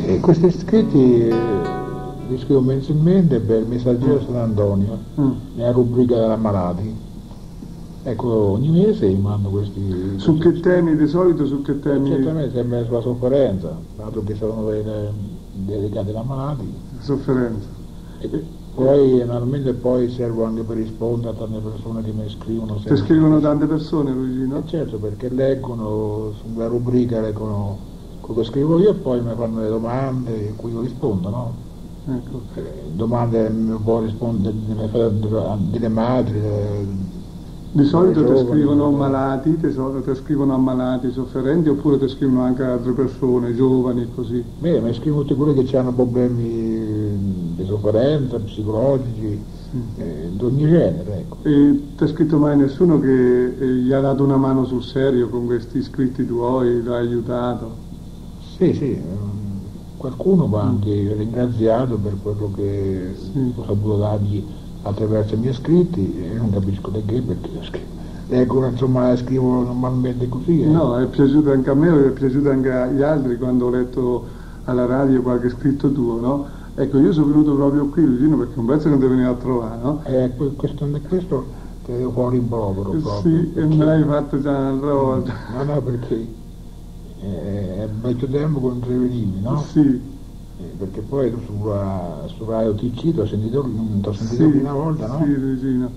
E questi scritti li scrivo mensilmente per il Messaggero Sant'Antonio, nella rubrica dell'ammalati. Ecco, ogni mese mi mando questi... Su che temi, di solito su che temi? Certamente sempre sulla sofferenza, dato che sono dedicati agli ammalati. Sofferenza. E poi naturalmente poi servo anche per rispondere a tante persone che mi scrivono. Ti scrivono tante persone, Luigino? Certo, perché leggono sulla rubrica, leggono quello che scrivo io e poi mi fanno le domande a cui io rispondo, no? Ecco. Domande mi può rispondere delle madri. Di solito ti scrivono malati, ti scrivono ammalati, sofferenti, oppure ti scrivono anche altre persone, giovani, così? Beh, mi scrivono tutti quelli che hanno problemi di sofferenza, psicologici, di ogni genere, ecco. E ti ha scritto mai nessuno che gli ha dato una mano sul serio con questi scritti tuoi, l'ha aiutato? Sì, qualcuno va anche ringraziato per quello che ho saputo dargli attraverso i miei scritti, e non capisco perché leggo, insomma, scrivo normalmente così. No, è piaciuto anche a me, è piaciuto anche agli altri quando ho letto alla radio qualche scritto tuo, no? Ecco, io sono venuto proprio qui, Luigino, perché un pezzo non ti veniva a trovare, no? Questo te devo fare un rimprovero proprio. Sì, perché... e me l'hai fatto già un'altra volta. No, perché è vecchio tempo che non te venivi, no? Sì. Perché poi tu su Radio TC ti ho sentito una volta, no? Sì, Luigino.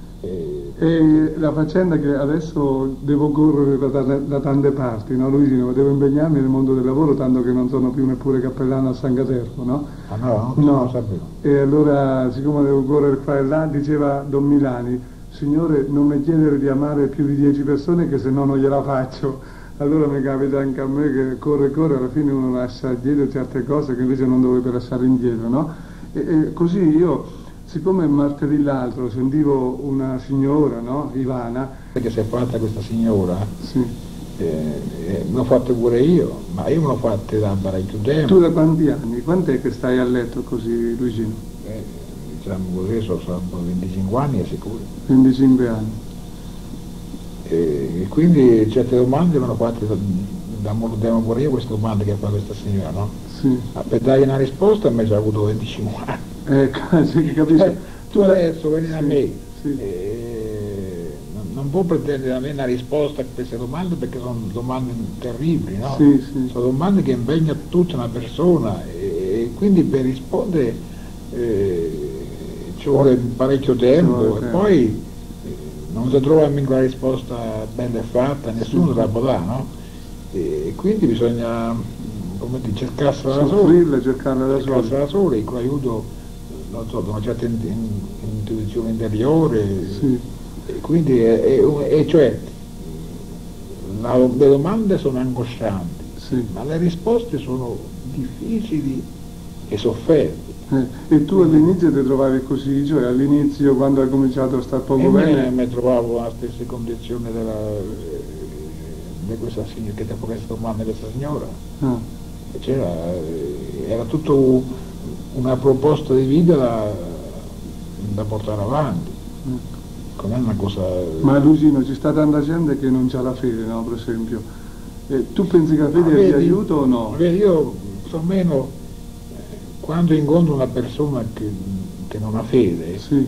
E la faccenda che adesso devo correre da tante parti, no Luigino? Devo impegnarmi nel mondo del lavoro, tanto che non sono più neppure cappellano a San Caterbo, no? Ah no? No. Non lo sapevo. E allora, siccome devo correre qua e là, diceva Don Milani, Signore, non mi chiedere di amare più di 10 persone che se no non gliela faccio. Allora mi capita anche a me che corre, alla fine uno lascia dietro certe cose che invece non dovrebbe lasciare indietro, no? E così io, siccome martedì l'altro sentivo una signora, no? Ivana. Perché si è fatta questa signora? Sì. Me l'ho fatta pure io, ma io me l'ho fatta da parecchio tempo. Tu da quanti anni? Quant'è che stai a letto così, Luigino? Diciamo così, sono 25 anni è sicuro. 25 anni. E quindi certe domande me l'ho fatte da molto tempo pure io, queste domande che fa questa signora, no? Sì. Per dargli una risposta mi ha avuto 25 anni. Capisci? Tu adesso vieni da me, sì. Non può pretendere da me una risposta a queste domande perché sono domande terribili, no? Sì. Sono domande che impegnano tutta una persona e quindi per rispondere ci vuole parecchio tempo e poi non si trova mica la risposta bella e fatta, nessuno la può dare, no? E quindi bisogna, come dire, cercarsela da sola. Cercarla da sola, con l'aiuto, non so, di una certa intuizione interiore. Sì. E quindi, cioè, le domande sono angoscianti, sì. Ma le risposte sono difficili e sofferte. E tu all'inizio ti trovavi così, cioè all'inizio quando hai cominciato a star poco bene? Mi trovavo nella stessa condizione di questa signora, che dopo questa domanda di questa signora. Era tutto una proposta di vita da portare avanti. Non è una cosa... Ma Luigino, ci sta tanta gente che non c'ha la fede, no? Per esempio. Tu pensi che la fede ti aiuta o no? Vedi, io più o meno quando incontro una persona che non ha fede, sì.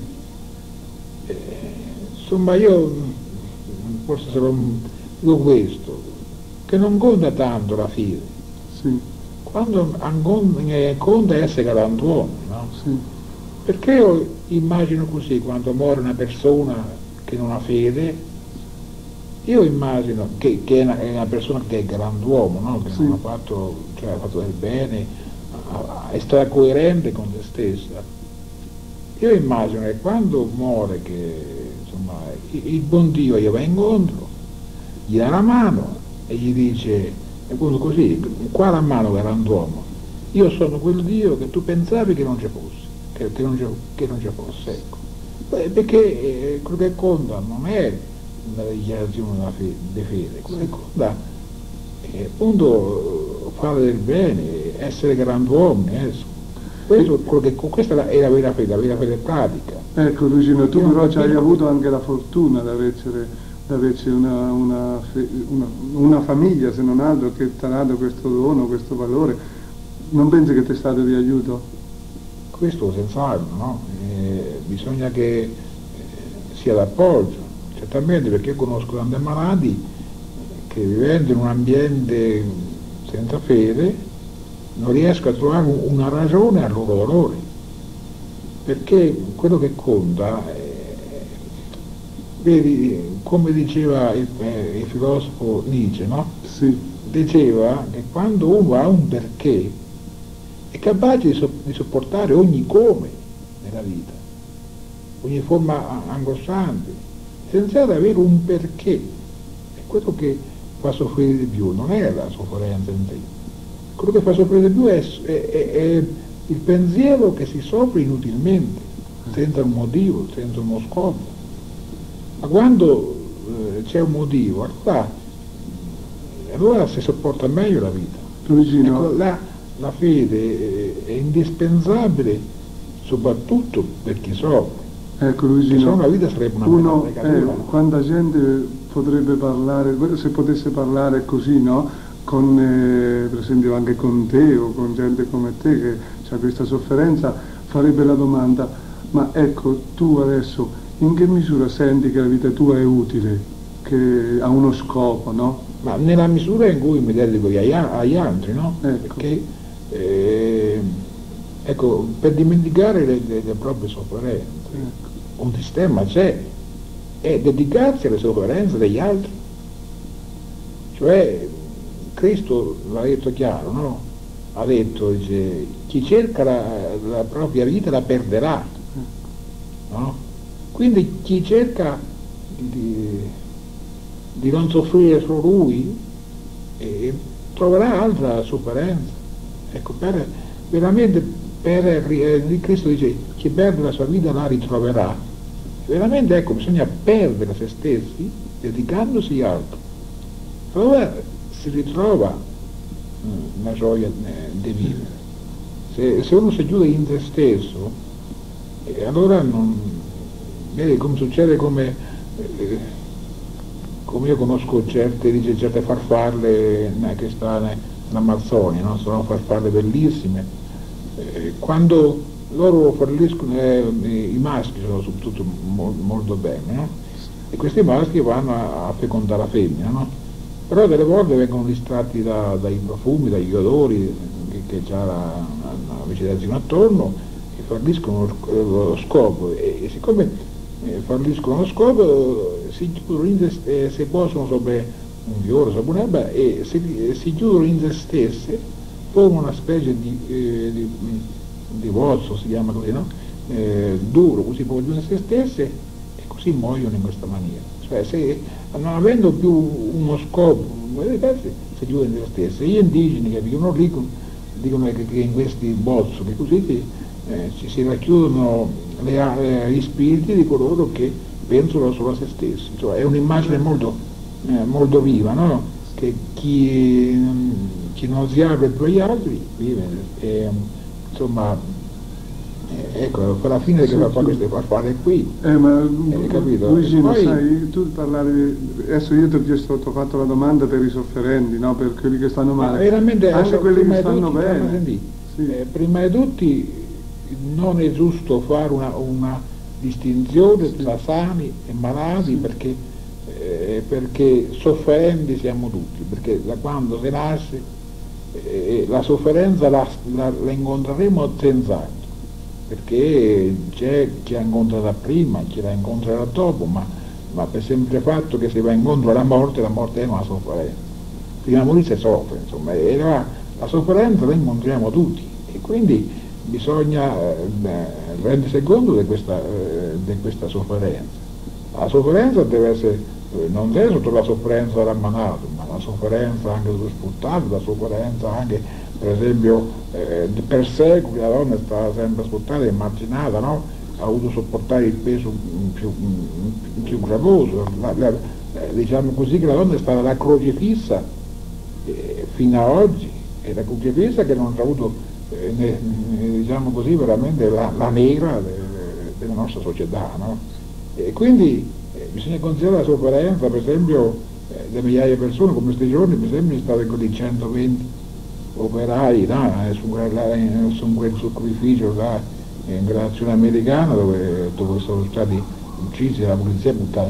Insomma io forse dico questo, che non conta tanto la fede, sì. Quando conta essere galantuomo, no? Sì. Perché io immagino così, quando muore una persona che non ha fede, io immagino che è una persona che è galantuomo, no? Che non ha fatto, cioè ha fatto del bene, è stata coerente con se stessa. Io immagino che quando muore, che insomma il buon Dio gli va incontro, gli dà la mano e gli dice, appunto così, qua la mano galantuomo, io sono quel Dio che tu pensavi che non ci fosse, che non ci fosse, ecco. Perché quello che conta non è la dichiarazione di fede, quello che conta è appunto fare del bene, essere grand'uomini, questa è la vera fede pratica. Ecco Luigino, tu però ci hai avuto anche la fortuna di averci una famiglia, se non altro, che ti ha dato questo dono, questo valore. Non pensi che ti è stato di aiuto? Questo senz'altro, no? Bisogna che sia d'appoggio, certamente, perché io conosco tanti malati che vivendo in un ambiente senza fede non riesco a trovare una ragione al loro dolore, perché quello che conta, vedi, come diceva il filosofo Nietzsche, no? Sì, Diceva che quando uno ha un perché è capace di sopportare ogni come nella vita, ogni forma angosciante, senza avere un perché. È quello che fa soffrire di più, non è la sofferenza in sé. Quello che fa soffrire di più è il pensiero che si soffre inutilmente, senza un motivo, senza uno scopo. Ma quando c'è un motivo, allora si sopporta meglio la vita. Luigino, Ecco, la fede è indispensabile soprattutto per chi soffre, ecco che se no Luigino, la vita sarebbe una uno, bella cattiva. quanta gente potrebbe parlare, se potesse parlare così, no? Con, per esempio anche con te o con gente come te che ha questa sofferenza, farebbe la domanda, ma ecco, tu adesso in che misura senti che la vita tua è utile, che ha uno scopo, no? Ma nella misura in cui mi dedico agli altri, no? Ecco. Perché, ecco, per dimenticare le proprie sofferenze, Ecco. un sistema c'è, è dedicarsi alle sofferenze degli altri. Cioè, Cristo l'ha detto chiaro, no? Ha detto, dice, chi cerca la propria vita la perderà, no? Quindi chi cerca di non soffrire solo lui troverà altra sofferenza. Ecco, veramente Cristo dice chi perde la sua vita la ritroverà. Veramente, ecco, bisogna perdere se stessi dedicandosi agli altri. Allora si ritrova la gioia di vivere. Se uno si chiude in se stesso, allora non, vedi come succede, come io conosco certe farfalle che stanno in Amazzonia, no? Sono farfalle bellissime, quando loro falliscono, i maschi sono soprattutto molto bene, no? E questi maschi vanno a fecondare la femmina, no? Però delle volte vengono distratti dai profumi, dagli odori che c'ha la vegetazione attorno, e falliscono lo scopo, e siccome falliscono lo scopo si chiudono se possono sopra un fiore, sopra un'erba, e si chiudono in se stesse, formano una specie di pozzo, si chiama così, no? Duro, così poi in se stesse, e così muoiono in questa maniera. Cioè, se non avendo più uno scopo, si chiudono in se stesse. Gli indigeni che vivono lì dicono che in questi bozzoli così ci si racchiudono gli spiriti di coloro che pensano solo a se stessi. Cioè, è un'immagine molto viva, no? Che chi non si apre più agli altri vive. Insomma, ecco, alla fine che fa queste farfalle qui, Ma capito? Luigino, Poi, sai, tu parlavi, adesso io ti ho fatto la domanda per i sofferenti, no? Per quelli che stanno male, veramente, anche quelli prima che di stanno tutti, bene. Sì. prima di tutti non è giusto fare una distinzione tra sani e malati, perché sofferenti siamo tutti, perché da quando si nasce la sofferenza la incontreremo senz'altro, perché c'è chi la incontrerà prima, chi la incontrerà dopo, ma per semplice fatto che si va incontro alla morte è una sofferenza. Prima di morire si soffre, insomma, e la sofferenza la incontriamo tutti, e quindi bisogna rendersi conto di questa sofferenza. La sofferenza deve essere, non è solo la sofferenza dell'ammalato, ma la sofferenza anche dello sfruttato, la sofferenza anche, per esempio, per secoli la donna è stata sempre sfruttata e emarginata, no? Ha dovuto sopportare il peso più gravoso, diciamo così, che la donna è stata la crocifissa fino ad oggi, è la crocifissa che non ha avuto, diciamo così, veramente la nera della nostra società, no? E quindi bisogna considerare la sofferenza, per esempio, di migliaia di persone, come questi giorni, per esempio, è stato quelli 120 operai là, su quel sacrificio là in relazione americana dove sono stati uccisi dalla polizia e buttati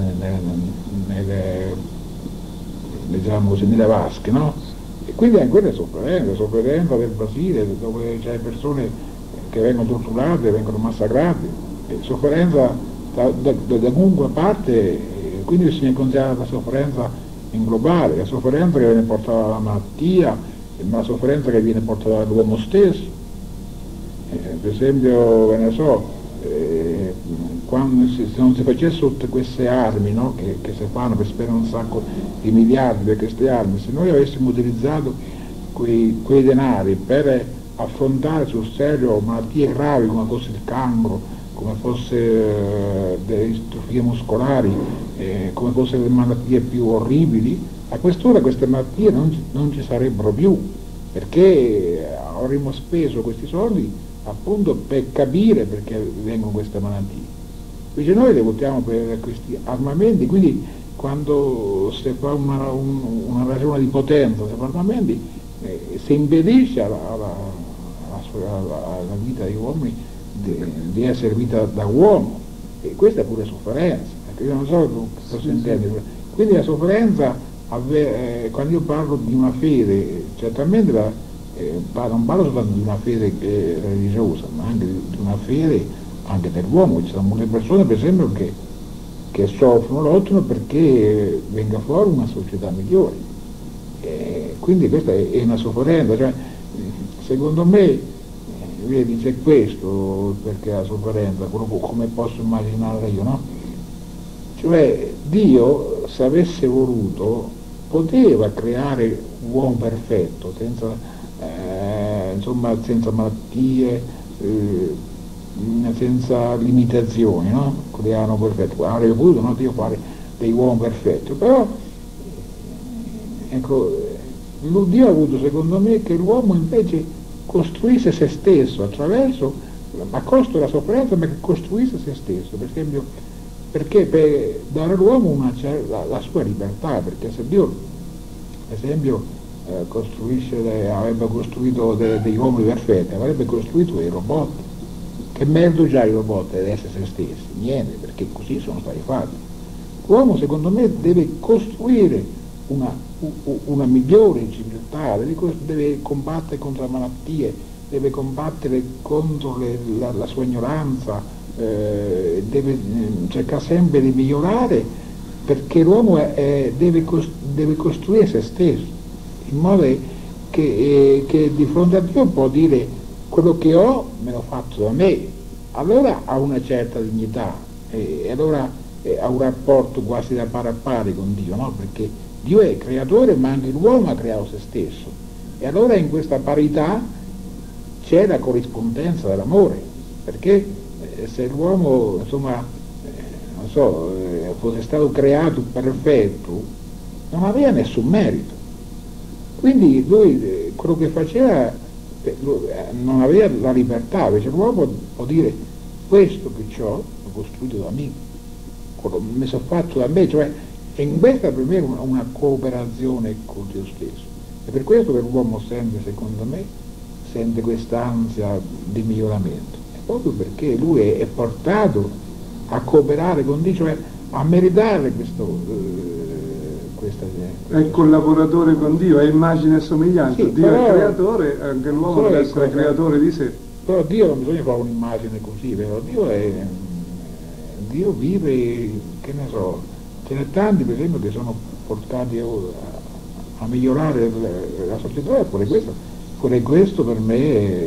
diciamo così, nelle vasche, no? E quindi anche quella è sofferenza del Brasile, dove c'è persone che vengono torturate, vengono massacrate, sofferenza da comunque parte, quindi bisogna considerare la sofferenza in globale, la sofferenza che viene portata dalla malattia, ma la sofferenza che viene portata dall'uomo stesso. Per esempio, che ne so, quando se non si facesse tutte queste armi, no, che si fanno per spendere un sacco di miliardi per queste armi, se noi avessimo utilizzato quei denari per affrontare sul serio malattie gravi come fosse il cancro, come fosse delle distrofie muscolari, come fossero le malattie più orribili, a quest'ora queste malattie non ci sarebbero più, perché avremmo speso questi soldi appunto per capire perché vengono queste malattie. Invece noi le votiamo per questi armamenti, quindi quando si fa una ragione di potenza, si fa armamenti, si impedisce alla vita degli uomini di essere vita da uomo, e questa è pure sofferenza, perché io non so cosa intende. Quindi la sofferenza, quando io parlo di una fede, certamente non parlo soltanto di una fede religiosa, ma anche di una fede anche dell'uomo. Ci sono molte persone, per esempio, che soffrono, lottano perché venga fuori una società migliore. Quindi questa è una sofferenza, cioè, secondo me, vedi, c'è questo perché la sofferenza, come posso immaginare io, no? Cioè Dio, se avesse voluto, poteva creare un uomo perfetto, senza malattie, senza limitazioni, no? Creano perfetto. Avrebbe potuto, no, Dio fare dei uomini perfetti, però ecco, Dio ha voluto, secondo me, che l'uomo invece costruisse se stesso attraverso, a costo della sofferenza, ma che costruisse se stesso, per esempio, perché per dare all'uomo la sua libertà, perché se Dio, per esempio, avrebbe costruito degli uomini perfetti, avrebbe costruito dei robot. Che merito già i robot ad essere se stessi? Niente, perché così sono stati fatti. L'uomo, secondo me, deve costruire una migliore civiltà, deve combattere contro le malattie, deve combattere contro la sua ignoranza, deve cercare sempre di migliorare, perché l'uomo deve costruire se stesso, in modo che di fronte a Dio può dire: quello che ho me l'ho fatto da me, allora ha una certa dignità, e allora ha un rapporto quasi da pari a pari con Dio, no? Perché Dio è creatore, ma anche l'uomo ha creato se stesso, e allora in questa parità c'è la corrispondenza dell'amore, perché se l'uomo, insomma, non so, fosse stato creato perfetto, non aveva nessun merito. Quindi lui quello che faceva non aveva la libertà, invece l'uomo può dire: questo che ho l'ho costruito da me, mi sono fatto da me, cioè, e in questa per me è una cooperazione con Dio stesso. E per questo che l'uomo sente, secondo me, sente quest'ansia di miglioramento, è proprio perché lui è portato a cooperare con Dio, cioè a meritare è collaboratore con Dio, è immagine e somiglianza. Sì, Dio però, è creatore, anche l'uomo deve essere creatore di sé. Però Dio non bisogna fare un'immagine così, vero? Dio vive, che ne so, ce ne tanti per esempio che sono portati a migliorare la società, pure questo per me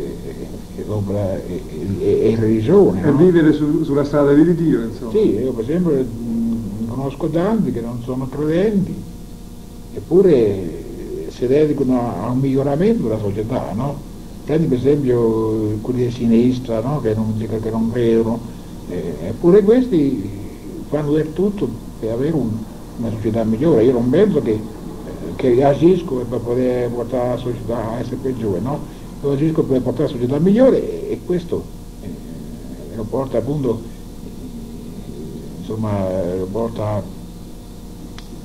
è religione. È, no? Vivere sulla strada di Dio, insomma. Sì, io per esempio conosco tanti che non sono credenti, eppure si dedicano a un miglioramento della società, no? Prendi per esempio quelli di sinistra, no? che non credono, eppure questi fanno del tutto per avere una società migliore. Io non penso che agisco per poter portare la società a essere peggiore, no? Io agisco per portare la società migliore, e questo lo porta appunto, insomma, lo porta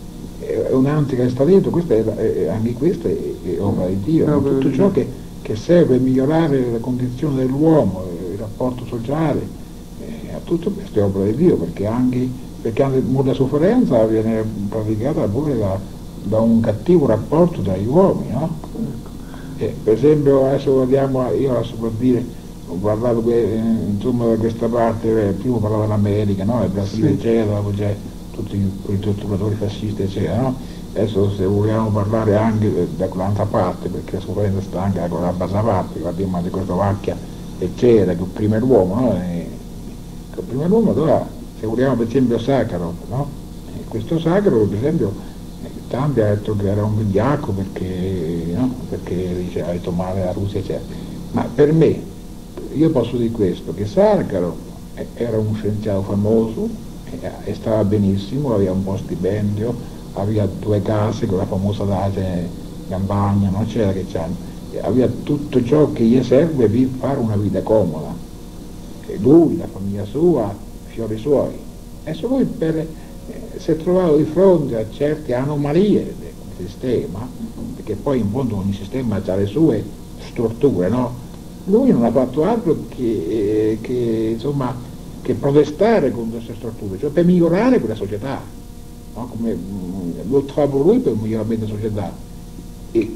è un'antica che sta dentro, anche questa è opera di Dio, no? Tutto ciò che serve per migliorare la condizione dell'uomo, il rapporto sociale, tutto questo è opera di Dio, perché anche molta sofferenza viene praticata pure da un cattivo rapporto tra gli uomini, no? Per esempio adesso guardiamo, io adesso per dire, ho parlato insomma da questa parte, prima parlavo dell'America, no? Il Brasile, sì, eccetera, poi c'è tutti quei torturatori fascisti, eccetera, no? Adesso se vogliamo parlare anche da quell'altra parte, perché la sofferenza sta anche da quella bassa parte, guardiamo di Cecoslovacchia, eccetera, che opprime l'uomo, no? Che opprime l'uomo, allora se vogliamo per esempio Sakharov, no? Questo Sakharov per esempio tanti hanno detto che era un vigliacco perché, no? Perché dice, ha detto male la Russia, eccetera. Ma per me, io posso dire questo, che Sakharov era un scienziato famoso e stava benissimo, aveva un buon stipendio, aveva 2 case con la famosa dace in campagna, non c'era che c'hanno, aveva tutto ciò che gli serve per fare una vita comoda. E lui, la famiglia sua, fiori suoi. Adesso lui si è trovato di fronte a certe anomalie del sistema, perché poi in fondo ogni sistema ha le sue strutture, no? Lui non ha fatto altro insomma, che protestare contro queste strutture, cioè per migliorare quella società, no? Come lottava lui per un miglioramento della società. E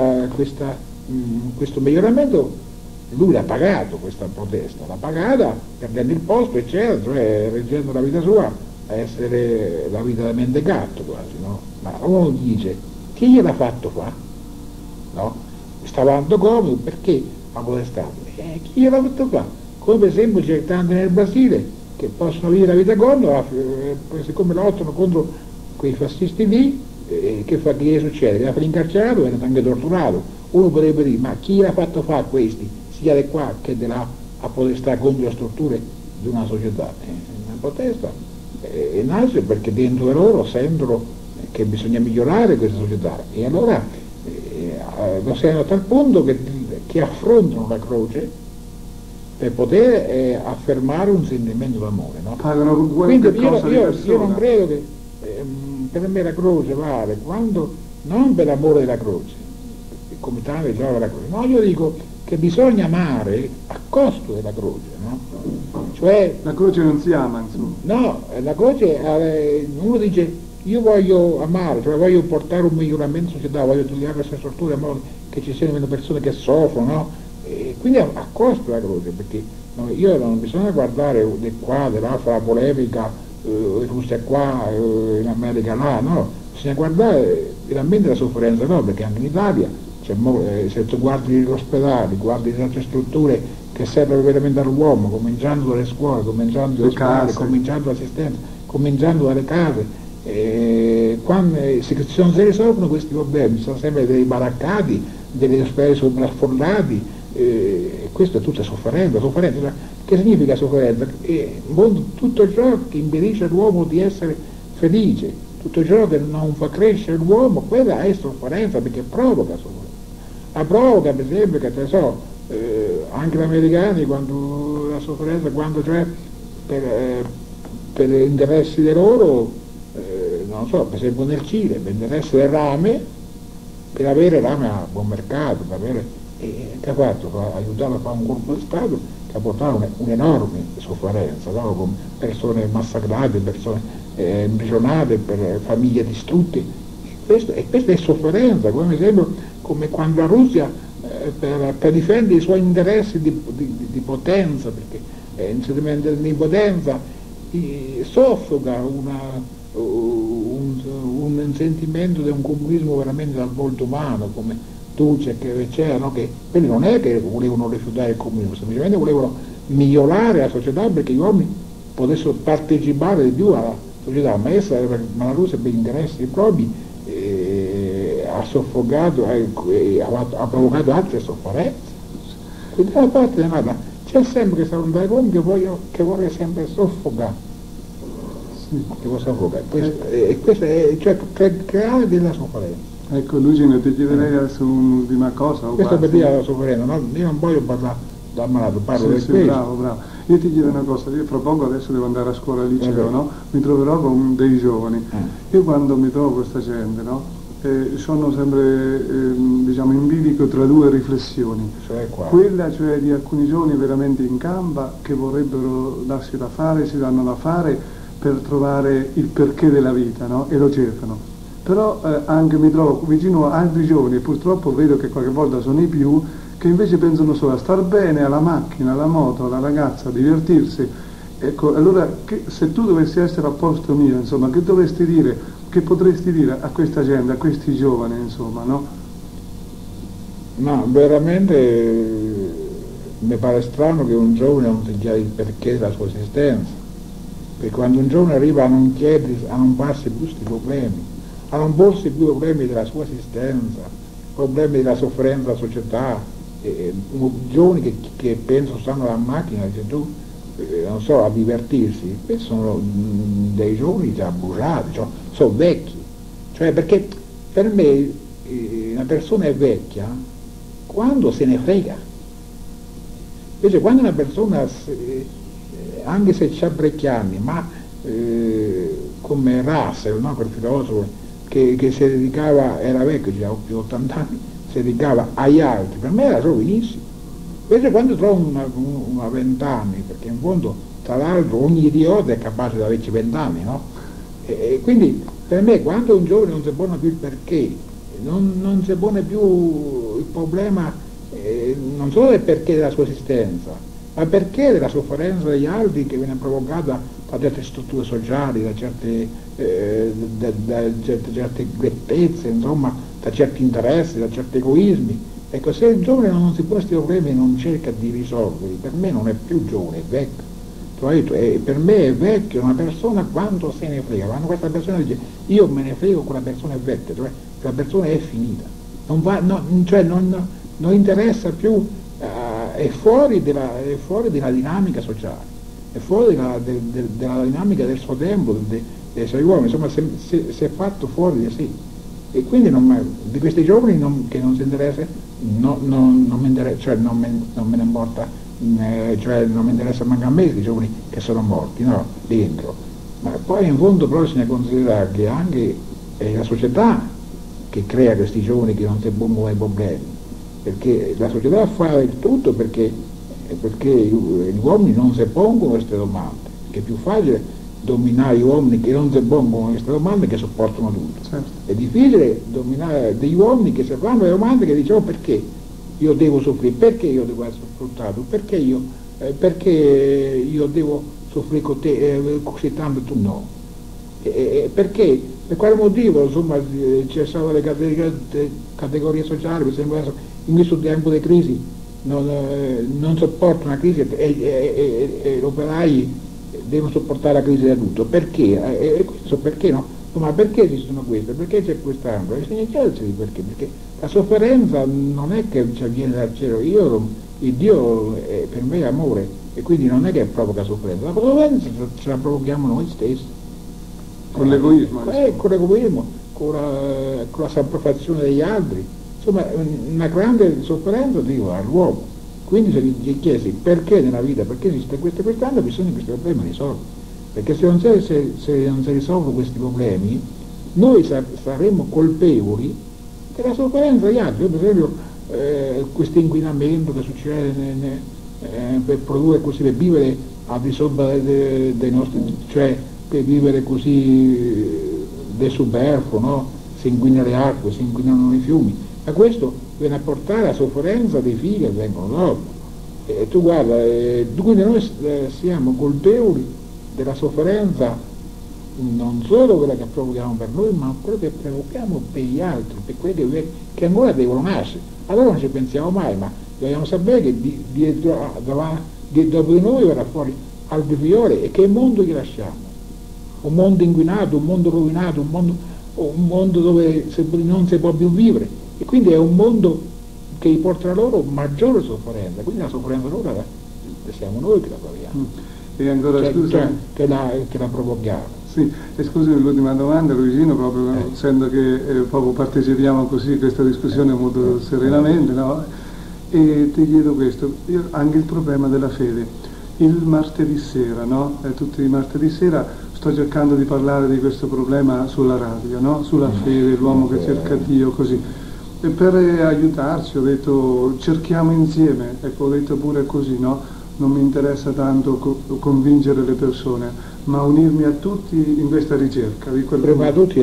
questo miglioramento lui l'ha pagato, questa protesta, l'ha pagata perdendo il posto, eccetera, cioè reggendo la vita sua a essere la vita da mendicanto quasi, no? Ma uno dice, chi gliel'ha fatto fa? No? Stava andando comodo, perché ha protestato? Chi gliel'ha fatto fa? Come per esempio c'è tanti nel Brasile che possono vivere la vita comoda, siccome lottano contro quei fascisti lì, che gli succede? Viene incarcerato e viene anche torturato. Uno potrebbe dire, ma chi l'ha fatto fare questi, sia di qua che di là, a protestare contro le strutture di una società? Una protesta nasce perché dentro di loro sentono che bisogna migliorare questa società, e allora lo sentono a tal punto che affrontano la croce per poter affermare un sentimento d'amore, no? Quindi io non credo che per me la croce vale quando, non per l'amore della croce, come tale giova la croce, no, io dico che bisogna amare a costo della croce, no? Cioè la croce non si ama, insomma. No, la croce, uno dice io voglio amare, cioè voglio portare un miglioramento in società, voglio togliere queste strutture in modo che ci siano meno persone che soffrono, no? E quindi a costo la croce, perché io non bisogna guardare di qua, di là, fare la polemica, in Russia qua, in America là, no? Bisogna guardare veramente la sofferenza, no? Perché anche in Italia se tu guardi gli ospedali, guardi le altre strutture che servono veramente all'uomo, cominciando dalle scuole, cominciando dalle ospedali, cominciando dall'assistenza, cominciando dalle case, quando si risolvono questi problemi, sono sempre dei baraccati, degli ospedali sovraffollati, questa è tutta sofferenza. Che significa sofferenza? Tutto ciò che impedisce all'uomo di essere felice, tutto ciò che non fa crescere l'uomo, quella è sofferenza, perché provoca sofferenza. La provoca, per esempio, che anche gli americani, quando la sofferenza, quando cioè per interessi di loro, non so, per esempio nel Cile, per interessi del rame, per avere rame a buon mercato, che ha fatto? Ha aiutato a fare un colpo di Stato che ha portato un'enorme sofferenza, no? Con persone massacrate, persone imprigionate, per famiglie distrutte. E questa è sofferenza, come esempio come quando la Russia per difendere i suoi interessi di potenza, perché in sentimento di impotenza soffoca un sentimento di un comunismo veramente dal volto umano, come Duce che c'era, no? Che quelli non è che volevano rifiutare il comunismo, semplicemente volevano migliorare la società perché gli uomini potessero partecipare di più alla società, ma la Russia per interessi propri ha soffocato, ha provocato altre sofferenze. Quindi da parte della c'è sempre che sarà un dragone che vuole sempre soffocare, che vuole soffocare. Questo è cioè creare della sofferenza. Ecco Luigi, ti chiederei adesso un'ultima cosa. Questo per dire la sofferenza, no? Io non voglio parlare dal malato, parlo di questo. Bravo. Io ti chiedo una cosa, io fra poco adesso devo andare a scuola al liceo, no? Mi troverò con dei giovani. Io quando mi trovo con questa gente, no? Sono sempre diciamo in bilico tra due riflessioni, quella cioè di alcuni giovani veramente in gamba che vorrebbero darsi da fare, si danno da fare per trovare il perché della vita, no? E lo cercano, però anche mi trovo vicino a altri giovani e purtroppo vedo che qualche volta sono i più che invece pensano solo a star bene, alla macchina, alla moto, alla ragazza, a divertirsi. Ecco, allora se tu dovessi essere a posto mio, insomma, che dovresti dire? Che potresti dire a questa gente, a questi giovani, insomma, no? No, veramente mi pare strano che un giovane non si chieda il perché della sua esistenza, perché quando un giovane arriva a non chiedersi, a non farsi più questi problemi, a non porsi più i problemi della sua esistenza, problemi della sofferenza della società, giovani che penso stanno alla macchina, dice tu, non so, a divertirsi, questi sono dei giovani già bruciati, cioè, sono vecchi, cioè perché per me una persona è vecchia quando se ne frega, invece quando una persona anche se c'ha parecchi anni, ma come Russell, no, quel filosofo che si dedicava, era vecchio, già più di 80 anni, si dedicava agli altri, per me era giovanissimo. Invece quando trovo una 20 anni, perché in fondo tra l'altro ogni idiota è capace di averci 20 anni, no? E quindi per me quando un giovane non si pone più il perché, non si pone più il problema non solo del perché della sua esistenza, ma perché della sofferenza degli altri che viene provocata da certe strutture sociali, da certe grettezze, insomma, da certi interessi, da certi egoismi. Ecco, se il giovane non si pone questi problemi e non cerca di risolverli, per me non è più giovane, è vecchio. E per me è vecchio una persona quando se ne frega, quando questa persona dice io me ne frego, quella persona è vecchia, cioè quella persona è finita, non interessa più, è fuori della dinamica sociale, è fuori della dinamica del suo tempo, dei suoi uomini, insomma si è fatto fuori di sé. E quindi di questi giovani che non si interessa, non me ne importa, cioè non mi interessa manco a me questi giovani che sono morti, no, dentro. Ma poi in fondo però bisogna considerare che anche è la società che crea questi giovani che non si pongono ai problemi, perché la società fa il tutto perché gli uomini non si pongono queste domande, che è più facile dominare gli uomini che non si pongono queste domande che sopportano tutto. Certo. È difficile dominare degli uomini che si fanno le domande che dicono perché io devo soffrire, perché io devo essere sfruttato, perché io devo soffrire con te così tanto tu no. Perché? Per quale motivo insomma c'è stato le categorie sociali, per esempio in questo tempo di crisi non sopportano una crisi e gli operai devono sopportare la crisi da tutto, perché? Questo perché no? Ma perché esistono queste? Perché c'è quest'angolo? Bisogna chiedersi perché, perché la sofferenza non è che ci viene dal cielo, il Dio per me è amore e quindi non è che provoca sofferenza, la sofferenza ce la provochiamo noi stessi. Con l'egoismo? Con l'egoismo, con la sopraffazione degli altri, insomma una grande sofferenza all'uomo. Quindi se gli chiesi perché nella vita, perché esiste questo e quest'altro, bisogna questi problemi risolvere. Perché se non si risolvono questi problemi, noi saremmo colpevoli della sofferenza degli altri. Per esempio questo inquinamento che succede per produrre così, per vivere al di sopra dei nostri, cioè per vivere così del superfluo, no? Si inquinano le acque, si inquinano i fiumi, ma questo viene a portare la sofferenza dei figli che vengono dopo. Tu guarda, quindi noi siamo colpevoli della sofferenza non solo quella che provochiamo per noi, ma quello che provochiamo per gli altri, per quelli che ancora devono nascere. Allora non ci pensiamo mai, ma dobbiamo sapere che dopo di noi verrà fuori altri fiori e che mondo gli lasciamo? Un mondo inquinato, un mondo rovinato, un mondo dove non si può più vivere, e quindi è un mondo che porterà loro maggiore sofferenza, quindi la sofferenza loro siamo noi che la proviamo. E ancora che la provochiamo. Sì, e scusi l'ultima domanda Luigino, proprio essendo che proprio partecipiamo così a questa discussione molto serenamente, no? E ti chiedo questo, anche il problema della fede. Il martedì sera, no? Tutti i martedì sera sto cercando di parlare di questo problema sulla radio, no? Sulla fede, l'uomo che cerca Dio, così. E per aiutarci ho detto cerchiamo insieme, ecco, ho detto pure così, no? Non mi interessa tanto convincere le persone, ma unirmi a tutti in questa ricerca. Di quel prima di tutti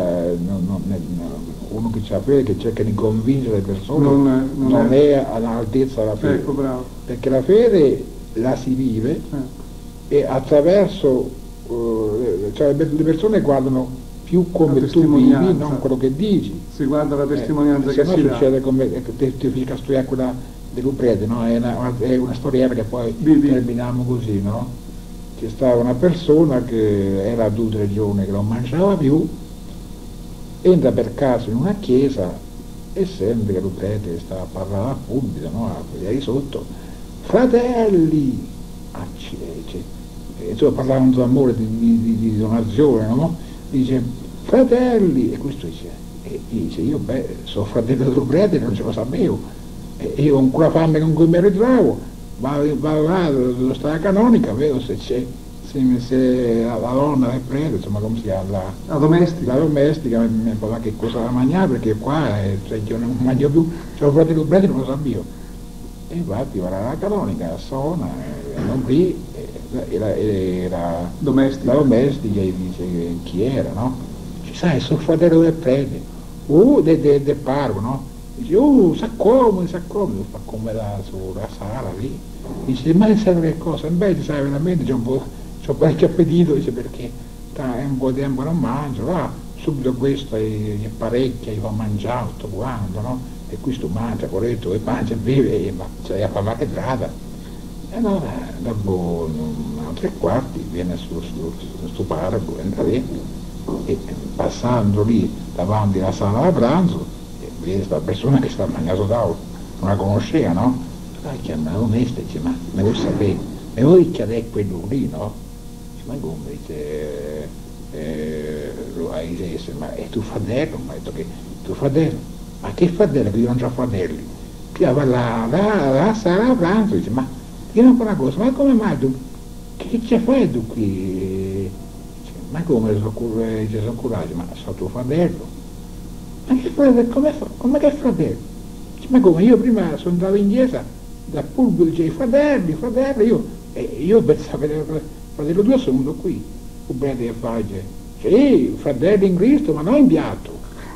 uno che c'ha fede, che cerca di convincere le persone, non è all'altezza della fede. Ecco, bravo. Perché la fede la si vive e attraverso, cioè le persone guardano più come tu vivi, non quello che dici. Si guarda la testimonianza che si dà. Succede come ti fica studiare quella dell'Uprete, no? È una storiella che poi terminiamo così, no? C'è stata una persona che era 2 o 3 giorni che non mangiava più, entra per caso in una chiesa e sente che l'Uprete sta a parlare al pubblico, no? A quelli di sotto, fratelli, insomma parlavano d'amore, di donazione, no? Dice, fratelli, e questo dice io sono fratello dell'Uprete, non ce lo sapevo, e io con quella fame con cui mi ritrovo, vado là dove sta la canonica, vedo se la donna del prete, insomma come si chiama, la domestica, mi può dare che cosa da mangiare, perché qua io non mangio più, sono fratello dell'Uprete, non lo sapevo. E infatti va alla canonica, suona, non lì, era domestica. La domestica e dice chi era, no? Dice, sai, sono fratello del prete, del parroco, no? Dice, s'accomodi, fa come sulla sala lì. Dice, ma serve che cosa? Invece sai veramente c'ho parecchio appetito, dice, perché un po' di tempo non mangio, va, subito questo gli apparecchia, gli fa mangiare tutto quanto, no? E questo mangia, corretto, e mangia, beve, e c'è la fama che trada. E allora, dopo 3/4 viene sto parroco, entra lì, e passando lì davanti alla sala da pranzo, vede questa persona che sta mangiando tavolo, non la conosceva, no? La chiama la domestica e dice, ma me lo sapete, e voi che è quello lì, no? Dice, ma come? Dice, ma è tuo fratello? Ma ha detto che tuo fratello? Ma che fratello, che io non ho fratelli? Che va la sala da pranzo, dice, ma io non una cosa, ma come mai tu? Che ci fai tu qui? Dice, ma come sono curato? Ma sono tuo fratello. Ma che fratello? Come che fratello? Dice, ma come? Io prima sono andato in chiesa, dal pubblico dice, fratelli, io pensavo che fratello tuo sono venuto qui. Un prete che fa, dice, sì, fratelli in Cristo, ma non in piatto.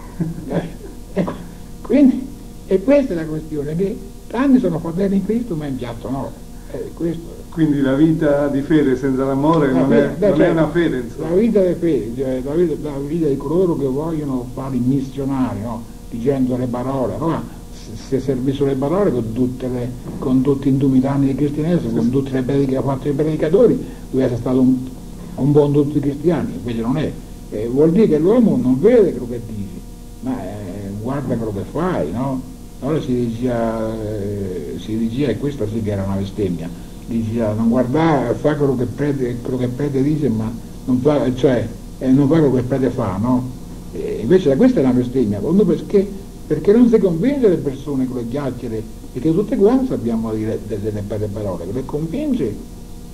Quindi, e questa è la questione, che tanti sono fratelli in Cristo, ma in piatto no. Quindi la vita di fede senza l'amore non è una fede, insomma. La vita di fede, cioè, la vita di coloro che vogliono fare i missionari, no? Dicendo le parole, no? Se servissero le parole con tutti i 2000 anni di cristianesimo, con tutte le prediche che ha fatto i predicatori, deve essere stato un buon tutti i cristiani, invece non è. Vuol dire che l'uomo non vede quello che dici, ma guarda quello che fai, no? Allora si diceva, e questa sì che era una bestemmia, diceva non guardare, fa quello che il prete dice, ma non fa, non fa quello che il prete fa, no? Invece questa è una bestemmia, perché non si convince le persone con le chiacchiere, perché tutte quante sappiamo dire delle belle parole, le convince.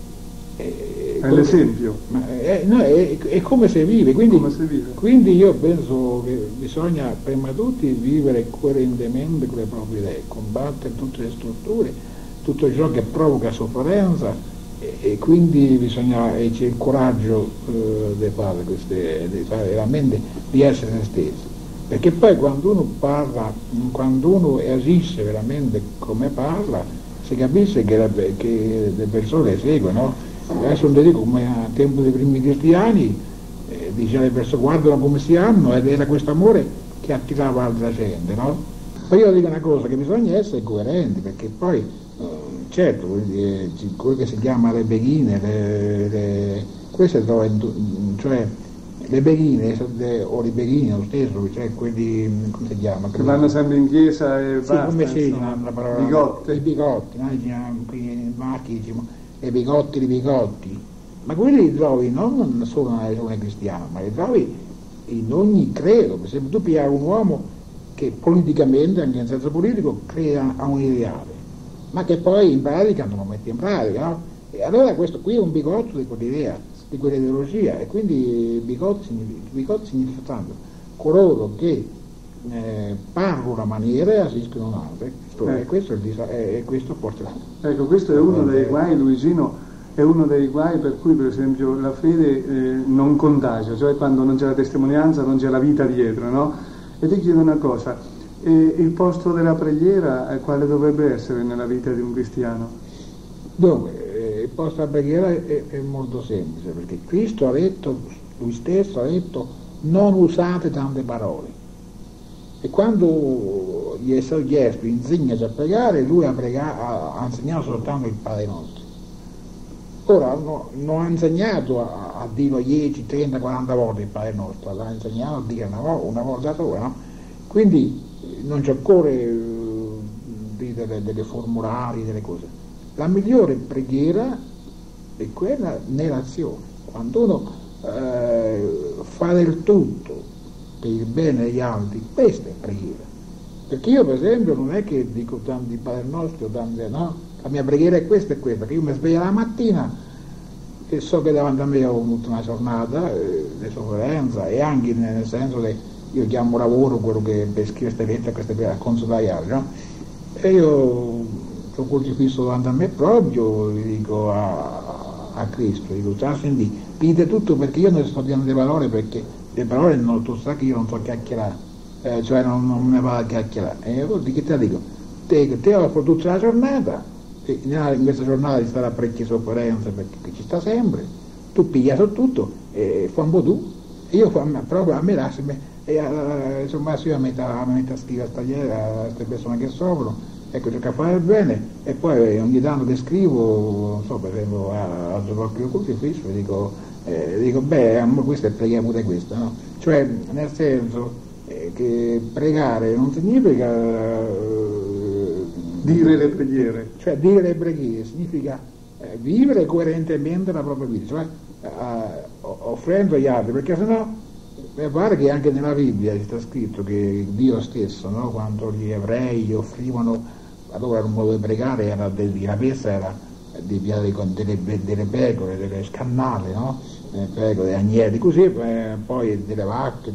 È l'esempio. È come si vive, quindi io penso che bisogna prima di tutto vivere coerentemente con le proprie idee, combattere tutte le strutture, tutto ciò che provoca sofferenza, e quindi c'è il coraggio di fare veramente di essere se stessi, perché poi quando uno parla, quando uno agisce veramente come parla, si capisce che le persone le seguono, no? Adesso non ti dico come a tempo dei primi cristiani, diceva le persone guardano come si hanno, ed era questo amore che attirava altra gente, no? Poi io dico una cosa, che bisogna essere coerenti, perché poi certo quello che si chiama le beghine, queste cioè le beghine o i beghini lo stesso, cioè quelli, come si chiama? Che vanno sempre in chiesa e sì, basta, come si chiama la parola? Bigotti. I bigotti, no? I marchi, diciamo, i bigotti, ma quelli li trovi non solo nella religione cristiana, ma li trovi in ogni credo. Per esempio tu pigliare un uomo che politicamente, anche in senso politico, crea a un ideale, ma che poi in pratica non lo mette in pratica, no? E allora questo qui è un bigotto di quell'idea, di quell'ideologia, e quindi bigotto significa tanto coloro che parlano una maniera e agiscono un'altra, e questo forse. Ecco, questo è uno dei guai, Luigino, è uno dei guai per cui per esempio la fede non contagia, cioè quando non c'è la testimonianza non c'è la vita dietro, no? E ti chiedo una cosa, il posto della preghiera quale dovrebbe essere nella vita di un cristiano? Dunque, il posto della preghiera è molto semplice, perché Cristo ha detto, lui stesso ha detto, non usate tante parole. E quando gli esorghesti insegnato a pregare, lui ha insegnato soltanto il Padre nostro. Ora non ha insegnato a dirlo 10, 30, 40 volte il Padre nostro, l'ha insegnato a dire una volta sola, no? Quindi non ci occorre dire delle formulari, delle cose. La migliore preghiera è quella nell'azione, quando uno fa del tutto per il bene degli altri, questa è preghiera. Perché io per esempio non è che dico tanti Padre Nostro, no? La mia preghiera è questa, che io mi sveglio la mattina e so che davanti a me ho avuto una giornata di sofferenza, e anche nel senso che io chiamo lavoro quello che per scrivere queste lettere, queste per consolare, no? E io ho un crocifisso davanti a me proprio, gli dico a Cristo, dico, senti, dite tutto perché io non sto dando le parole, perché le parole non, tu sai che io non so chiacchierare, cioè non ne vado a chiacchierare, e io che te la dico, te offro tutta la giornata, e in questa giornata ci sarà parecchie sofferenze perché ci sta sempre, tu piglia su tutto e fa un po' tu, e io proprio a me lasciami, e insomma io mi metto a scrivere a queste persone che soffrono, ecco, cerco di fare il bene, e poi ogni tanto che scrivo, non so, per esempio a qualche crocifisso, dico, beh, questa è preghiera pure questa, no? Cioè, nel senso che pregare non significa dire le preghiere. Cioè, dire le preghiere significa vivere coerentemente la propria vita, cioè offrendo agli altri, perché sennò mi pare che anche nella Bibbia sta scritto che Dio stesso, no? Quando gli ebrei gli offrivano, allora era un modo di pregare, la messa era di delle pecore, delle scannate, no? Pecore, degli agnelli, così, poi delle vacche,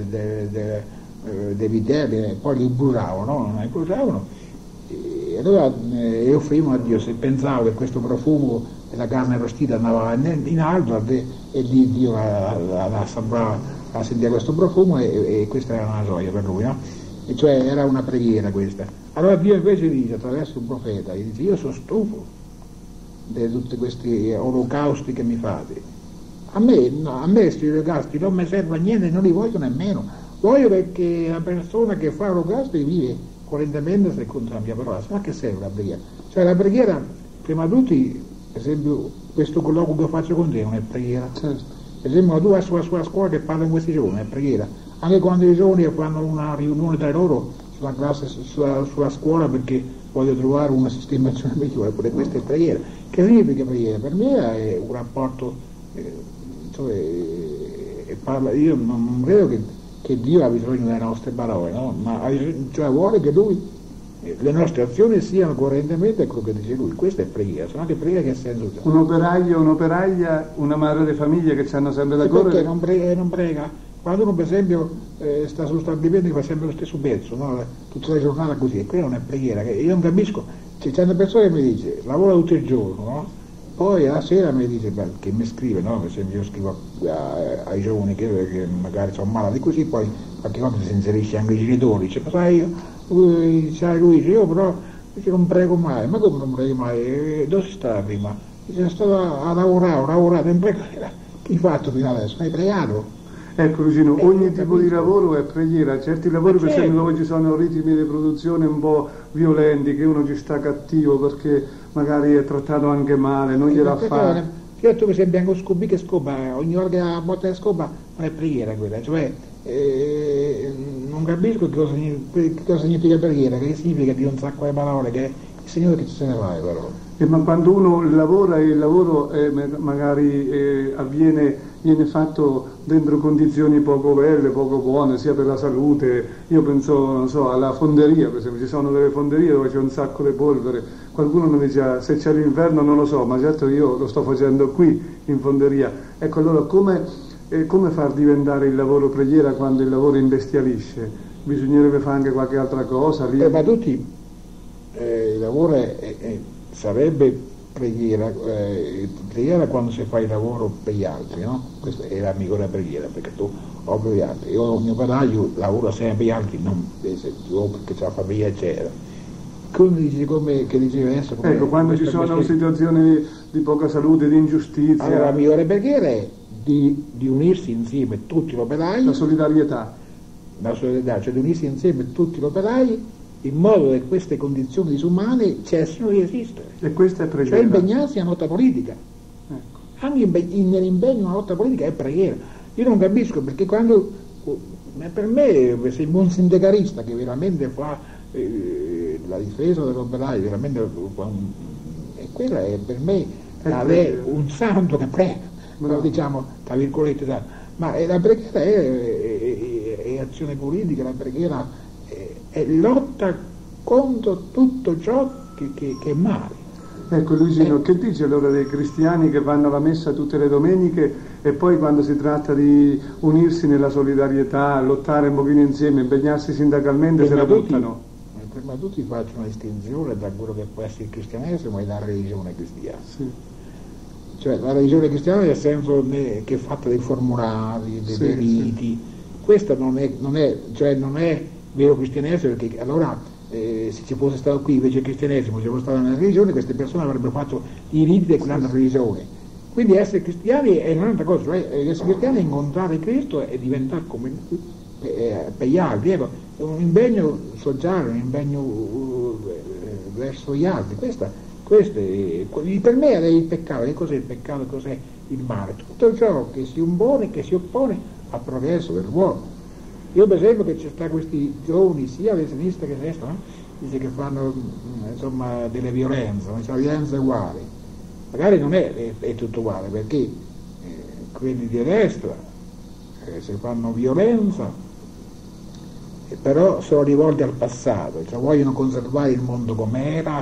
dei vitelli, poi li bruciavano, no? Li bruciavano, e allora offrivano a Dio. Se pensavo che questo profumo della carne arrostita andava in alto, e lì Dio la sentiva questo profumo, e questa era una gioia per lui, no? E cioè era una preghiera questa. Allora Dio invece dice attraverso un profeta, gli dice, io sono stufo di tutti questi olocausti che mi fate, a me questi olocausti non mi servono a niente, non li voglio nemmeno, voglio che la persona che fa olocausti vive coerentemente secondo la mia parola. Ma che serve la preghiera? Cioè la preghiera, prima di tutti, per esempio questo colloquio che faccio con te non è preghiera, Certo. Per esempio quando tu vai sulla scuola che parla in questi giorni è preghiera, anche quando i giovani fanno una riunione tra loro sulla classe, sulla scuola, perché voglio trovare una sistemazione migliore, pure questa è preghiera. Che significa preghiera? Per me è un rapporto, io non credo che Dio ha bisogno delle nostre parole, no? Ma cioè vuole che Lui, le nostre azioni siano coerentemente quello che dice Lui. Questa è preghiera, sono anche preghiera che senso c'è. Un operaio, un'operaia, una madre di famiglia che ci hanno sempre da correre. Perché non prega? Quando uno per esempio sta sullo stabilimento e fa sempre lo stesso pezzo, no? Tutta la giornata così, e quella non è preghiera, che io non capisco. C'è una persona che mi dice lavora tutto il giorno, no? Poi la sera mi dice, che mi scrive, no? Per esempio io scrivo ai giovani che magari sono malati così, poi qualche volta si inserisce anche i genitori, dice, ma sai lui dice, io però non prego mai. Ma come non prego mai? Dove si sta prima? Dice, stavo a lavorare, ho lavorato in preghiera. Che hai fatto fino adesso? Hai pregato? Ecco Luigino, ogni tipo di lavoro è preghiera, certi lavori per esempio dove ci sono ritmi di produzione un po' violenti, che uno ci sta cattivo perché magari è trattato anche male, non gliela fa. Certo, per esempio anche Scobì che scopa, ogni volta che la botta scopa non è preghiera quella, cioè non capisco che cosa significa preghiera, che significa dire un sacco di parole, che Signore che ci se ne vai però. Ma quando uno lavora e il lavoro magari viene fatto dentro condizioni poco belle, poco buone, sia per la salute, io penso, non so, alla fonderia, per esempio, ci sono delle fonderie dove c'è un sacco di polvere, qualcuno mi dice se c'è l'inferno non lo so, ma certo io lo sto facendo qui in fonderia. Ecco, allora come far diventare il lavoro preghiera quando il lavoro imbestialisce? Bisognerebbe fare anche qualche altra cosa lì? Ma tutti, il lavoro sarebbe preghiera, preghiera quando si fa il lavoro per gli altri, no? Questa è la migliore preghiera, perché tu operi per gli altri. Io, il mio operaio, lavoro sempre per gli altri, non perché c'è la famiglia, eccetera. Come che dicevi adesso? Ecco, quando ci sono situazioni di poca salute, di ingiustizia. Allora, la migliore preghiera è di unirsi insieme tutti gli operai. La solidarietà, cioè di unirsi insieme tutti gli operai in modo che queste condizioni disumane cessino di esistere. E questa è preghiera. Cioè impegnarsi in una lotta politica. Ecco. Anche nell'impegno in una lotta politica è preghiera. Io non capisco perché quando, per me, se il buon sindacalista che veramente fa la difesa dell'operaio, veramente, e quella è per me è un santo che prega, no. Diciamo, tra virgolette, ma la preghiera è azione politica, la preghiera è lotta contro tutto ciò che è male. Ecco Luigino, che dice allora dei cristiani che vanno alla messa tutte le domeniche e poi quando si tratta di unirsi nella solidarietà, lottare un pochino insieme, impegnarsi sindacalmente, se la buttano? Prima di tutto faccio una distinzione tra quello che può essere il cristianesimo e la religione cristiana. Sì. Cioè la religione cristiana nel senso che è fatta dei formulari, dei riti. Sì. Questa non è vero cristianesimo, perché allora se ci fosse stato qui invece il cristianesimo, se ci fosse stata una religione, queste persone avrebbero fatto i riti di quell'altra religione. Quindi essere cristiani è un'altra cosa, cioè essere cristiani è incontrare Cristo e diventare come per gli altri, è un impegno sociale, un impegno verso gli altri. Questo per me è il peccato. Che cos'è il peccato? Cos'è il male? Tutto ciò che si oppone al progresso dell'uomo. Io per esempio che c'è sta questi giovani sia di sinistra che di destra, no? Dice che fanno insomma delle violenze, la violenza è uguale, magari non è tutto uguale, perché quelli di destra se fanno violenza però sono rivolti al passato, cioè vogliono conservare il mondo com'era,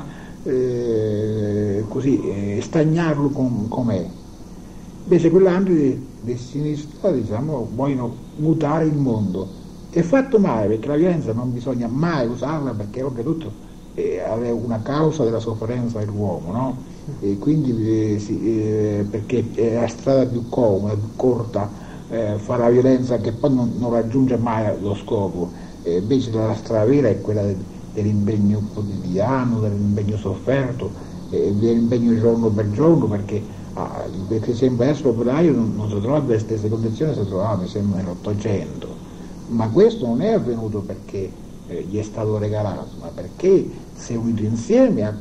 così stagnarlo com'è. Invece quell'altro di sinistra, diciamo, vogliono mutare il mondo. È fatto male, perché la violenza non bisogna mai usarla, perché oltretutto è una causa della sofferenza dell'uomo, no? E quindi perché è la strada più comoda, più corta, fa la violenza che poi non raggiunge mai lo scopo. Invece la strada vera è quella dell'impegno quotidiano, dell'impegno sofferto, dell'impegno giorno per giorno, perché sempre adesso l'operaio non si trova nelle stesse condizioni che si trovava mi sembra nell'Ottocento, ma questo non è avvenuto perché gli è stato regalato, ma perché si è unito insieme, ha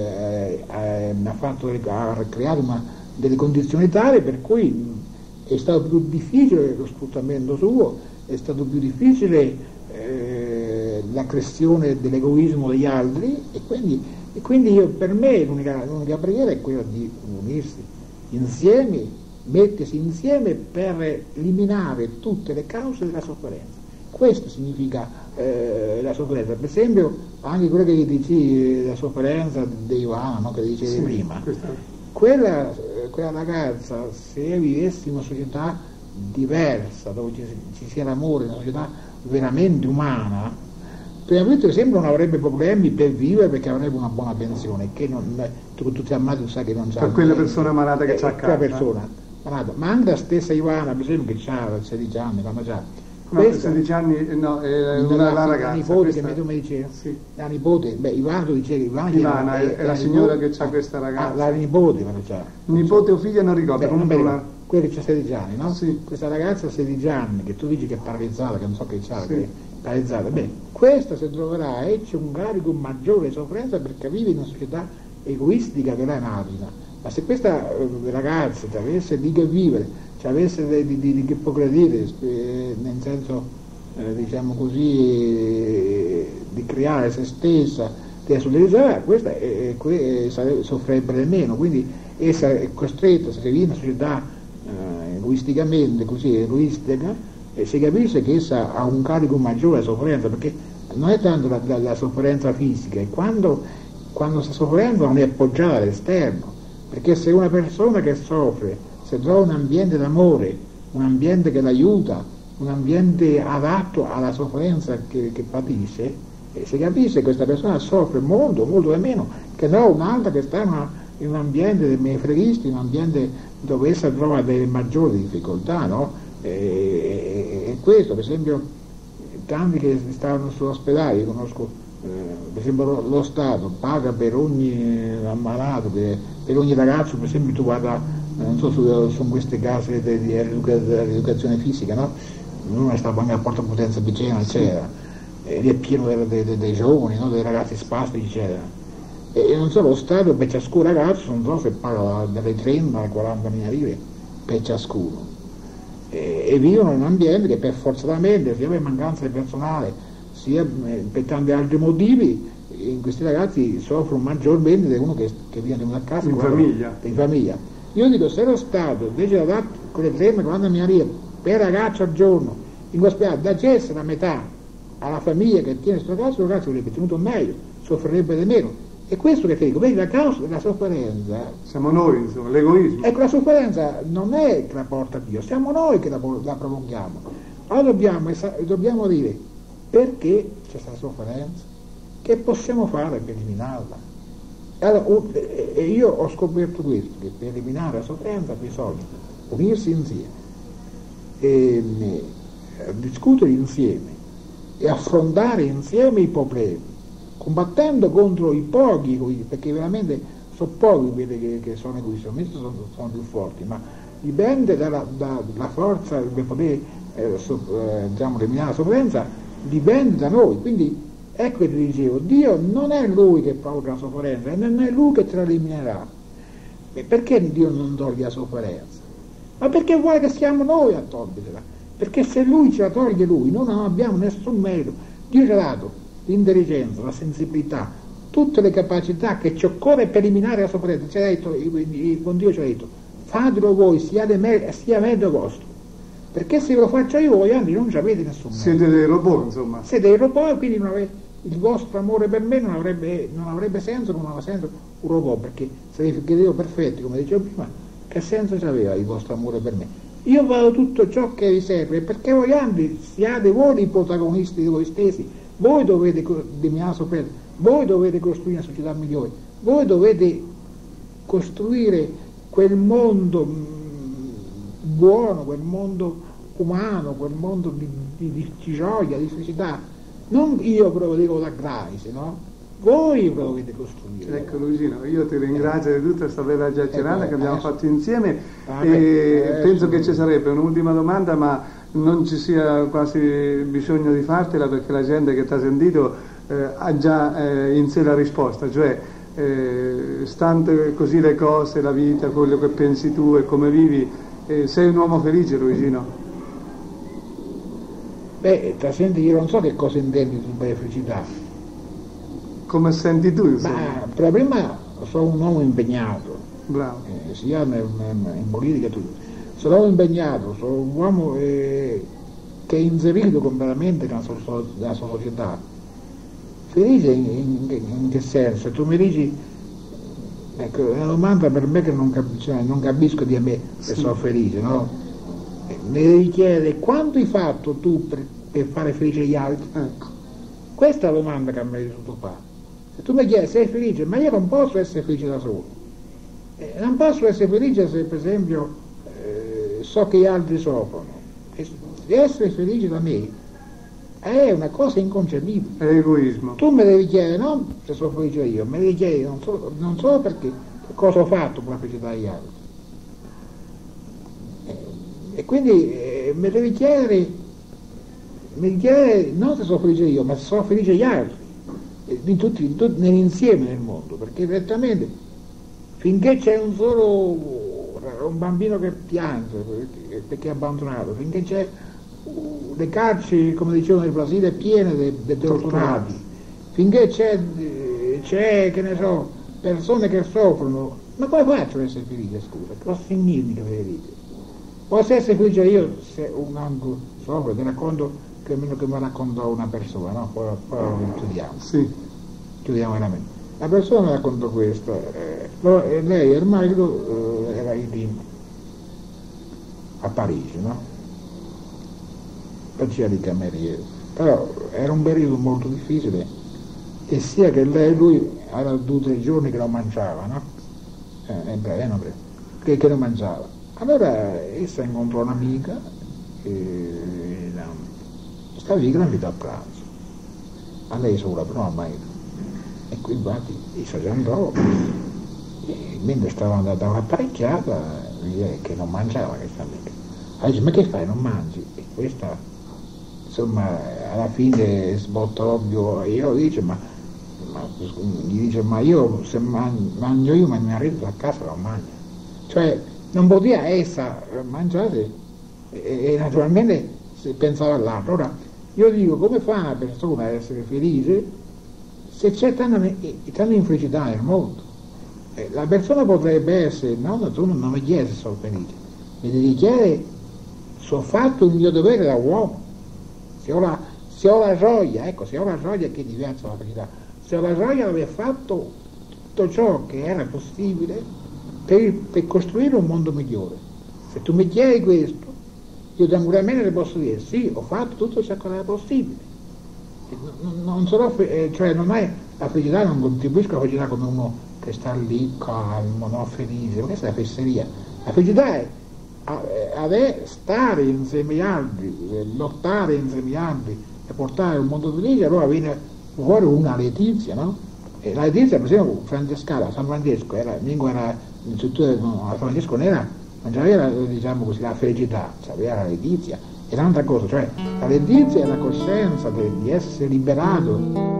creato delle condizioni tali per cui è stato più difficile lo sfruttamento suo, è stato più difficile la crescita dell'egoismo degli altri, e quindi per me l'unica preghiera è quella di unirsi insieme, mettersi insieme per eliminare tutte le cause della sofferenza. Questo significa la sofferenza. Per esempio anche quello che dici, la sofferenza di Ivana, no? Che dicevi prima, quella ragazza, se vivesse in una società diversa, dove ci sia l'amore, in una società veramente umana, prima di tutto per esempio non avrebbe problemi per vivere, perché avrebbe una buona pensione, che tutti ammati sai che non c'ha. Per quella persona malata che c'ha a casa. Quella persona malata, ma anche la stessa Ivana, per esempio, che ha 16 anni, quando c'ha. No, per 16 anni no, è la ragazza. La nipote che tu mi dicevi? Sì. La nipote, Ivana tu dicevi, Ivana è la signora che ha questa ragazza. La nipote quando c'ha. Nipote o figlia non ricordo, comunque quella che ha 16 anni, no? Sì. Questa ragazza ha 16 anni, che tu dici che è paralizzata, che non so che c'ha, che è paralizzata. Beh, questa si troverà e c'è un carico maggiore di sofferenza perché vive in una società egoistica che la naviga. Ma se questa ragazza avesse di che vivere, avesse di che progredire, nel senso diciamo così, di creare se stessa, desolidarizzato, questa soffrirebbe di meno, quindi essa è costretta, se vive in una società egoisticamente così egoistica, e si capisce che essa ha un carico maggiore di sofferenza, perché non è tanto la sofferenza fisica, è quando questa sofferenza non è appoggiata all'esterno, perché se una persona che soffre, se trova un ambiente d'amore, un ambiente che l'aiuta, un ambiente adatto alla sofferenza che patisce, si capisce che questa persona soffre molto, molto di meno che no un'altra che sta in un ambiente dei menefreghisti, in un ambiente dove essa trova delle maggiori difficoltà, no? E questo, per esempio, tanti che stavano sull'ospedale, io conosco, per esempio lo Stato paga per ogni ammalato, per ogni ragazzo, per esempio tu vada, non so, su queste case di rieducazione fisica, no? Uno sta pagando a Porta Potenza Piceno, eccetera, e lì è pieno dei giovani, no? Dei ragazzi spastici, eccetera. E non so, lo Stato per ciascun ragazzo, non so se paga dalle 30 alle 40 mila lire per ciascuno. E vivono in un ambiente che per forzatamente, sia per mancanza di personale, sia per tanti altri motivi, in questi ragazzi soffrono maggiormente di uno che viene in una casa in famiglia. Io dico, se lo Stato invece da dare quelle 30-40 mila lire per ragazzo al giorno in ospedale, da gestire la metà alla famiglia che tiene questo ragazzo avrebbe tenuto meglio, soffrirebbe di meno. E questo che ti dico, vedi, la causa della sofferenza siamo noi, insomma, l'egoismo. Ecco, la sofferenza non è che la porta Dio, siamo noi che la provochiamo. Allora dobbiamo dire perché c'è questa sofferenza, che possiamo fare per eliminarla. Allora, e io ho scoperto questo, che per eliminare la sofferenza bisogna unirsi insieme, e discutere insieme e affrontare insieme i problemi, combattendo contro i pochi, perché veramente sono pochi quelli che sono egoisti, sono più forti, ma dipende dalla forza per poter eliminare la sofferenza, dipende da noi. Quindi ecco che ti dicevo, Dio non è Lui che provoca la sofferenza, e non è Lui che te la eliminerà. E perché Dio non toglie la sofferenza? Ma perché vuole che siamo noi a toglierla? Perché se Lui ce la toglie Lui, noi non abbiamo nessun merito. Dio ci ha dato l'intelligenza, la sensibilità, tutte le capacità che ci occorre per eliminare la sofferenza. Ci ha detto, con Dio ci ha detto, fatelo voi, sia meglio vostro, perché se ve lo faccio io voi altri non ci avete nessun merito. Siete dei robot, insomma. Siete dei robot, e quindi il vostro amore per me non avrebbe senso, non aveva senso un robot, perché se dei figli di Dio perfetti, come dicevo prima, che senso c'aveva il vostro amore per me? Io vado tutto ciò che vi serve, perché voi altri siate voi i protagonisti di voi stessi. Voi dovete eliminare la sofferenza, voi dovete costruire una società migliore, voi dovete costruire quel mondo buono, quel mondo umano, quel mondo di gioia, di felicità. Non io ve lo dico da Grace, no? Voi ve lo dovete costruire. Ecco Luigino, io ti ringrazio di tutta questa bella chiacchierata che abbiamo fatto insieme, e penso che ci sarebbe un'ultima domanda, ma non ci sia quasi bisogno di fartela, perché la gente che ti ha sentito ha già in sé la risposta, cioè stante così le cose, la vita, quello che pensi tu e come vivi, sei un uomo felice, Luigino? Beh, ti senti, io non so che cosa intendi tu per felicità. Come senti tu, insomma? Ma per prima sono un uomo impegnato, bravo, sia in politica che tutto. Sono impegnato, sono un uomo che è inserito completamente nella sua società. Felice in che senso? Tu mi dici, ecco, è una domanda per me che non capisco di me se sono felice, no? Mi devi chiedere quanto hai fatto tu per fare felice gli altri? ecco. Questa è la domanda che a me tutto fa. Se tu mi chiedi sei felice, ma io non posso essere felice da solo. Non posso essere felice se per esempio so che gli altri soffrono. Essere felice da me è una cosa inconcepibile. È egoismo. Tu mi devi chiedere non se sono felice io, mi devi chiedere non solo perché che cosa ho fatto per la felicità degli altri. E quindi mi devi chiedere non se sono felice io, ma se sono felice gli altri, nell'insieme del mondo, perché direttamente finché c'è un bambino che piange perché è abbandonato, finché c'è le carceri, come dicevano nel Brasile, piene di torturati, finché c'è c'è, che ne so, persone che soffrono, ma come faccio ad essere felice, scusa? Cosa significa felice? Posso essere felice io se un altro soffre, ti racconto che mi raccontò una persona, no? Poi chiudiamo. Sì. Chiudiamo veramente. La persona mi raccontò questo, lei e il marito era a Parigi, no? Faceva di cameriere, però era un periodo molto difficile e sia che lei e lui erano 2 o 3 giorni che non mangiava, no? Che non mangiava. Allora essa incontrò un'amica e questa amica la invitò a pranzo, a lei sola, però a mai. E qui infatti essa ci andò e mentre stavano da un'apparecchiata che non mangiava questa amica. Allora dice, ma che fai, non mangi? E questa insomma alla fine sbotta ovvio, io dice gli dice ma io se mangio io, ma mio marito a casa non mangia, cioè non poteva essa mangiare e naturalmente si pensava all'altro. Ora io dico, come fa una persona a essere felice se c'è tanta infelicità nel mondo? La persona potrebbe essere, no, tu non mi chiedi se sono felice, mi devi chiedere se ho fatto il mio dovere da uomo, se ho la gioia, ecco, se ho la gioia che è diversa dalla felicità, se ho la gioia di aver fatto tutto ciò che era possibile per costruire un mondo migliore. Se tu mi chiedi questo, io tranquillamente le posso dire sì, ho fatto tutto ciò che era possibile. Non sarò, cioè non è la felicità, non contribuisco alla felicità come uno che sta lì calmo, no, felice, questa è la fesseria. La felicità è stare insieme agli altri, lottare insieme agli altri e portare un mondo felice, allora viene fuori una letizia, no? E la letizia, per esempio, francescana, San Francesco, in struttura a Francesco non c'aveva, diciamo così, la felicità, c'aveva la letizia, è un'altra cosa, cioè la letizia è la coscienza di essere liberato